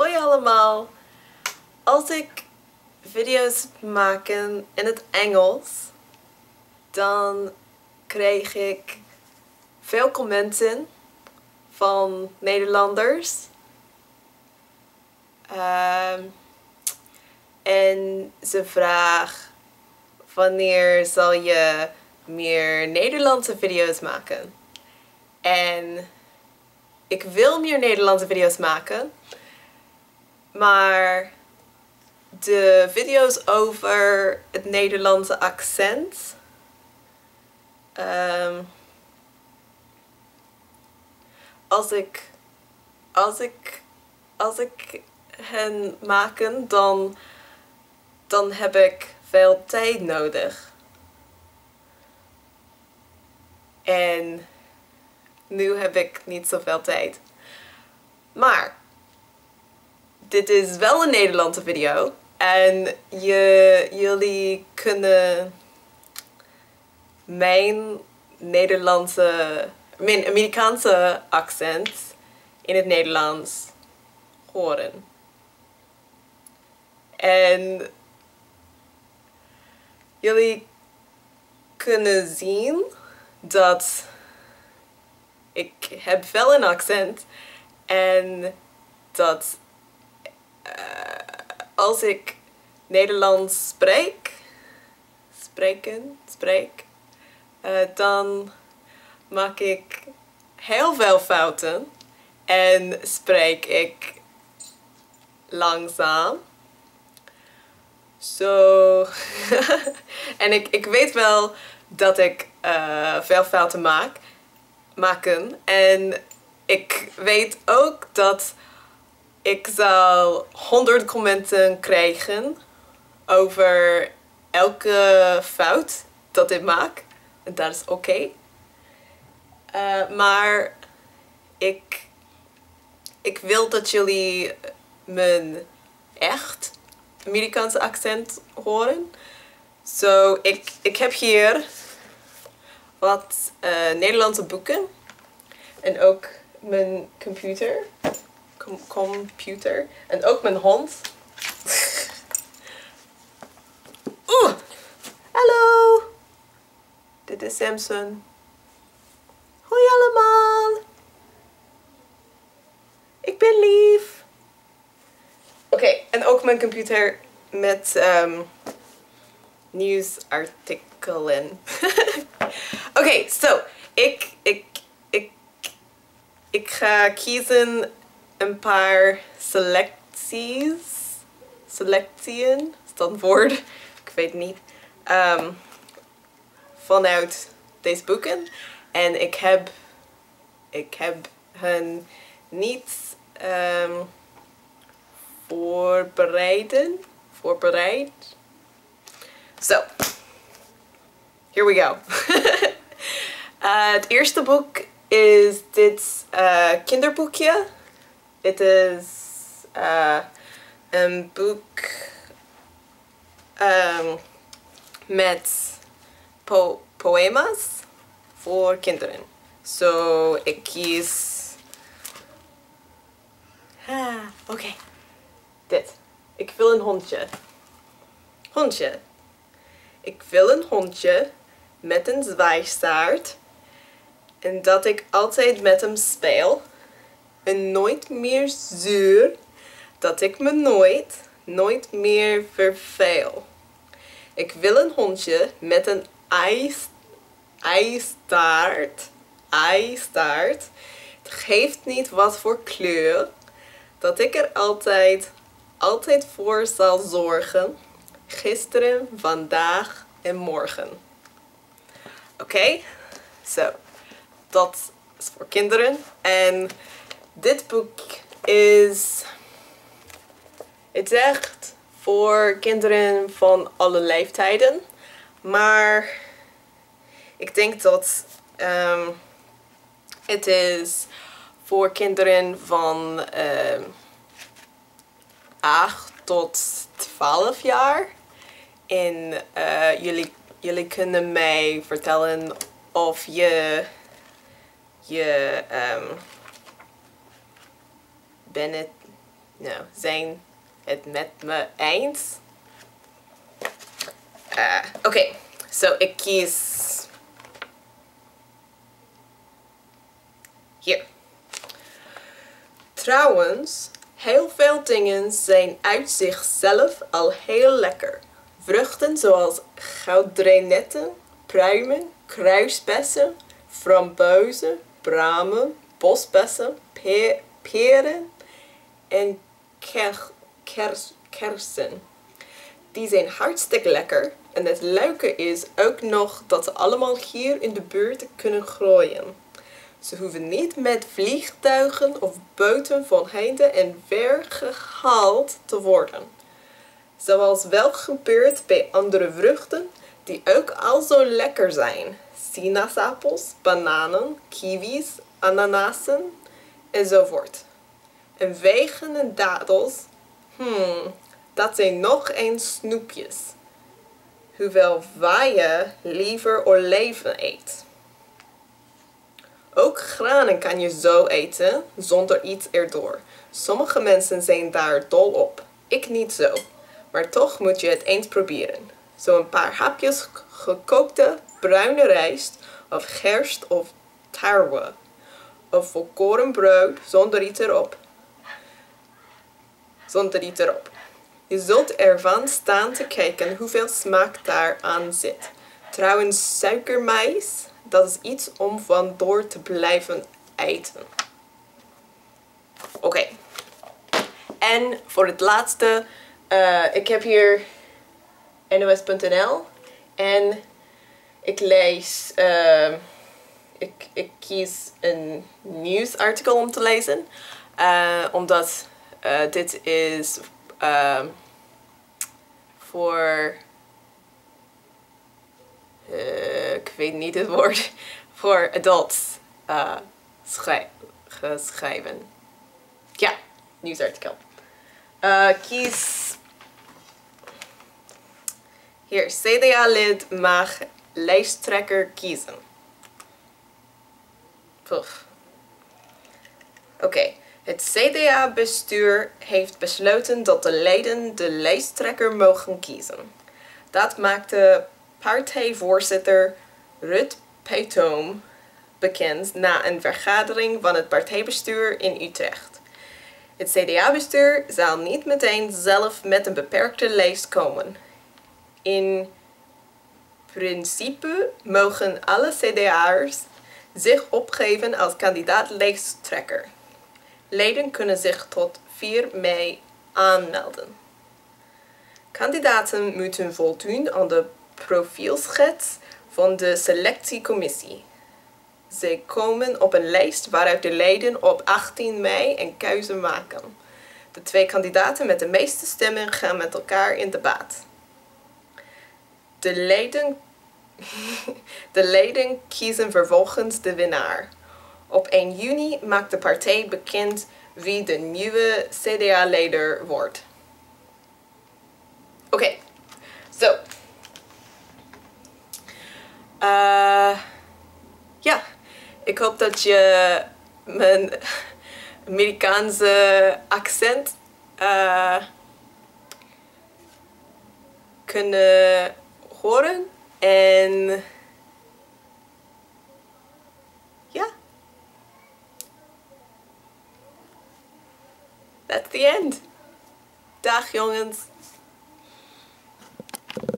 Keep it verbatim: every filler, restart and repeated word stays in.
Hoi allemaal! Als ik video's maak in het Engels, dan krijg ik veel commenten van Nederlanders. Uh, en ze vragen wanneer zal je meer Nederlandse video's maken. En ik wil meer Nederlandse video's maken, maar de video's over het Nederlandse accent, um, als ik, als ik, als ik hen maken, dan, dan heb ik veel tijd nodig. En nu heb ik niet zoveel tijd. Maar dit is wel een Nederlandse video. En je, jullie kunnen mijn Nederlandse, mijn Amerikaanse accent in het Nederlands horen. En jullie kunnen zien dat ik heb wel een accent en dat uh, als ik Nederlands spreek, spreken, spreek, uh, dan maak ik heel veel fouten en spreek ik langzaam. Zo. En ik, ik weet wel dat ik uh, veel fouten maak, maken. En ik weet ook dat ik zal honderd commenten krijgen over elke fout dat ik maak. En dat is oké. Okay. Uh, maar ik, ik wil dat jullie mijn echt Amerikaanse accent horen. Zo, so, ik, ik heb hier wat uh, Nederlandse boeken. En ook mijn computer. Com computer. En ook mijn hond. Oeh! Hallo! Dit is Samson. Hoi allemaal! Ik ben lief! Oké, okay, en ook mijn computer met um, nieuwsartikelen. Oké, okay, so, ik, ik, ik, ik ga kiezen een paar selecties. Selectien, is dat een woord? Ik weet niet. Um, vanuit deze boeken. En ik heb, ik heb hen niet um, voorbereiden. Voorbereid. So, here we go. uh, het eerste boek is dit uh, kinderboekje. Dit is uh, een boek um, met po poëma's voor kinderen. Zo, so, ik kies... Ah, oké. Okay. Dit. Ik wil een hondje. Hondje. Ik wil een hondje met een zwaaistaart. En dat ik altijd met hem speel. En nooit meer zuur. Dat ik me nooit, nooit meer verveel. Ik wil een hondje met een ijs, ijstaart. Ijstaart. Het geeft niet wat voor kleur. Dat ik er altijd, altijd voor zal zorgen. Gisteren, vandaag en morgen. Oké? Okay? Zo. So, dat is voor kinderen. En dit boek is... Het is echt voor kinderen van alle leeftijden. Maar ik denk dat um, het is voor kinderen van um, acht tot twaalf jaar. En uh, jullie, jullie kunnen mij vertellen of je, je um, ben het, nou, zijn het met me eens. Uh, Oké, okay. so ik kies hier. Trouwens, heel veel dingen zijn uit zichzelf al heel lekker. Vruchten zoals goudreinetten, pruimen, kruisbessen, frambuizen, bramen, bosbessen, pe peren en ker kers kersen. Die zijn hartstikke lekker en het leuke is ook nog dat ze allemaal hier in de buurt kunnen groeien. Ze hoeven niet met vliegtuigen of boten van heinde en ver gehaald te worden. Zoals wel gebeurt bij andere vruchten die ook al zo lekker zijn. Sinaasappels, bananen, kiwis, ananassen enzovoort. En wegen en dadels, hmm, dat zijn nog eens snoepjes. Hoewel je liever olijven eet. Ook granen kan je zo eten, zonder iets erdoor. Sommige mensen zijn daar dol op. Ik niet zo. Maar toch moet je het eens proberen. Zo een paar hapjes gekookte bruine rijst of gerst of tarwe. Of volkoren brood zonder iets erop. Zonder iets erop. Je zult ervan staan te kijken hoeveel smaak daar aan zit. Trouwens, suikermais, dat is iets om van door te blijven eten. Oké. Okay. En voor het laatste, uh, ik heb hier N O S punt N L en ik lees, uh, ik, ik kies een nieuwsartikel om te lezen, uh, omdat uh, dit is uh, voor, uh, ik weet niet het woord, voor adults uh, schrij geschreven. Ja, nieuwsartikel. Uh, kies hier, C D A-lid mag lijsttrekker kiezen. Oké, okay. Het C D A-bestuur heeft besloten dat de leden de lijsttrekker mogen kiezen. Dat maakte partijvoorzitter Ruud Peetoom bekend na een vergadering van het partijbestuur in Utrecht. Het C D A-bestuur zal niet meteen zelf met een beperkte lijst komen. In principe mogen alle C D A'ers zich opgeven als kandidaat-lijsttrekker. Leden kunnen zich tot vier mei aanmelden. Kandidaten moeten voldoen aan de profielschets van de selectiecommissie. Zij komen op een lijst waaruit de leden op achttien mei een keuze maken. De twee kandidaten met de meeste stemmen gaan met elkaar in debat. De leden, de leden kiezen vervolgens de winnaar. Op één juni maakt de partij bekend wie de nieuwe C D A-leider wordt. Oké, okay. zo. So. Uh, ja, ik hoop dat je mijn Amerikaanse accent uh, kunnen horen. En ja, that's the end. Dag jongens.